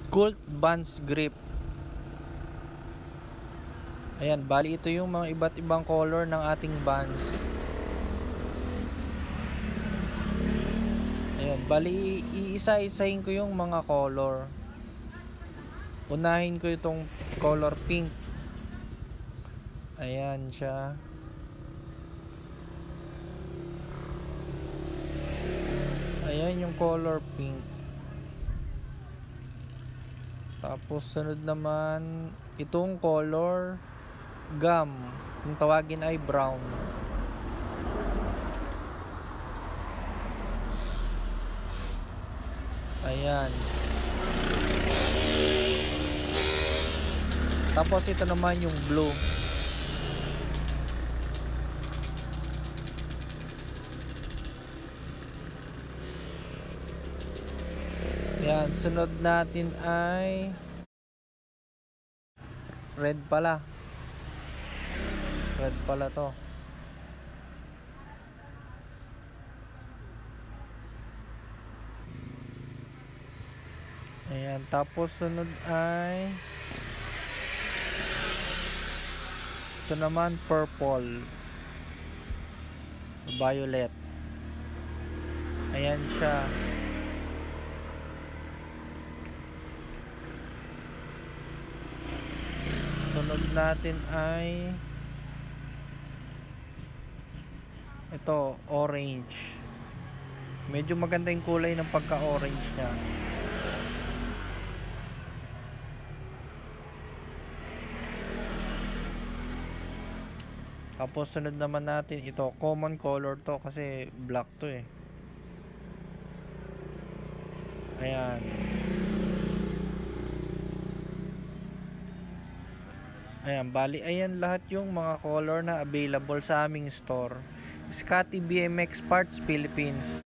Cult Vans Grip. Ayan, bali ito yung mga iba't ibang color ng ating Vans. Ayan, bali iisa-isahin ko yung mga color. Unahin ko itong color pink. Ayan siya. Ayan yung color pink. Tapos sunod naman itong color gum, kung tawagin ay brown. Ayan. Tapos ito naman yung blue. Ayan, sunod natin ay red pala. Red pala to. Ayan, tapos sunod ay ito naman purple. Violet. Ayan siya. Sunod natin ay ito, orange. Medyo maganda yung kulay ng pagka-orange niya. Tapos sunod naman natin ito, common color to kasi black to eh. Ayan. Ayan, bali ayan lahat yung mga color na available sa aming store. Scotty BMX Parts Philippines.